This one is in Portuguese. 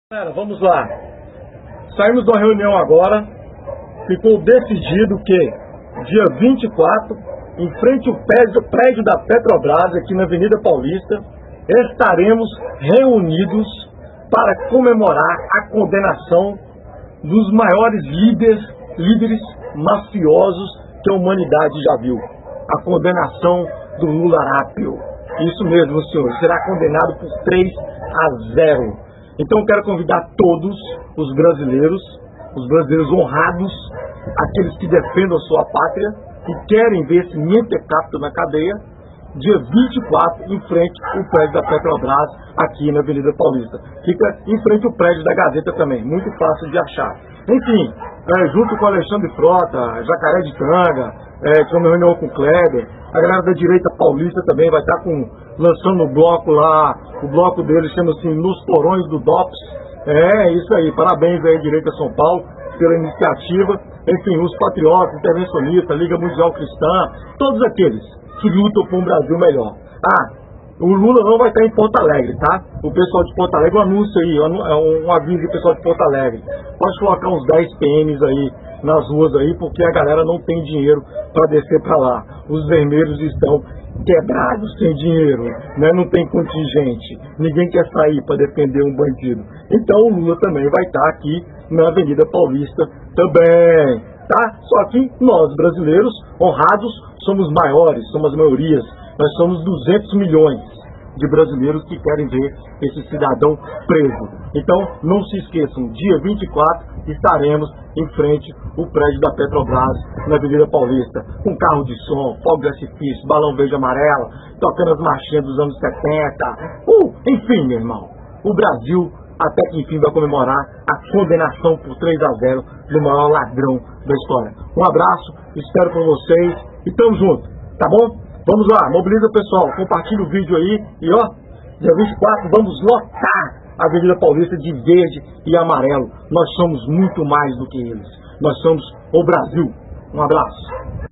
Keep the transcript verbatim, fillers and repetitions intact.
Galera, vamos lá. Saímos de uma reunião agora. Ficou decidido que dia vinte e quatro, em frente ao prédio, prédio da Petrobras, aqui na Avenida Paulista, estaremos reunidos para comemorar a condenação dos maiores líderes, líderes mafiosos que a humanidade já viu. A condenação do Lula Rápio. Isso mesmo, senhor. Será condenado por três a zero. Então eu quero convidar todos os brasileiros, os brasileiros honrados, aqueles que defendam a sua pátria e querem ver esse mentecapto na cadeia, dia vinte e quatro, em frente ao prédio da Petrobras, aqui na Avenida Paulista. Fica em frente ao prédio da Gazeta também, muito fácil de achar. Enfim, é, junto com Alexandre Frota, Jacaré de Canga, é, que é uma reunião com o Kleber, a galera da direita paulista também vai estar com, lançando o bloco lá, o bloco deles chama-se Nos Porões do D O P S. É, isso aí, parabéns aí, Direita São Paulo, pela iniciativa. Enfim, os patriotas, intervencionistas, Liga Mundial Cristã, todos aqueles que lutam por um Brasil melhor. Ah, o Lula não vai estar em Porto Alegre, tá? O pessoal de Porto Alegre, um anúncio aí, um aviso do pessoal de Porto Alegre. Pode colocar uns dez P Ms aí nas ruas aí, porque a galera não tem dinheiro para descer para lá. Os vermelhos estão quebrados, sem dinheiro, né? Não tem contingente. Ninguém quer sair para defender um bandido. Então o Lula também vai estar aqui na Avenida Paulista também, tá? Só que nós, brasileiros, honrados, somos maiores, somos as maiorias. Nós somos duzentos milhões de brasileiros que querem ver esse cidadão preso. Então, não se esqueçam, dia vinte e quatro estaremos em frente ao prédio da Petrobras, na Avenida Paulista, com carro de som, fogo de artifício, balão verde e amarelo, tocando as marchinhas dos anos setenta. Uh, enfim, meu irmão, o Brasil, até que enfim, vai comemorar a condenação por três a zero do maior ladrão da história. Um abraço, espero com vocês e tamo junto, tá bom? Vamos lá, mobiliza o pessoal, compartilha o vídeo aí e ó, dia vinte e quatro vamos lotar a Avenida Paulista de verde e amarelo. Nós somos muito mais do que eles. Nós somos o Brasil. Um abraço.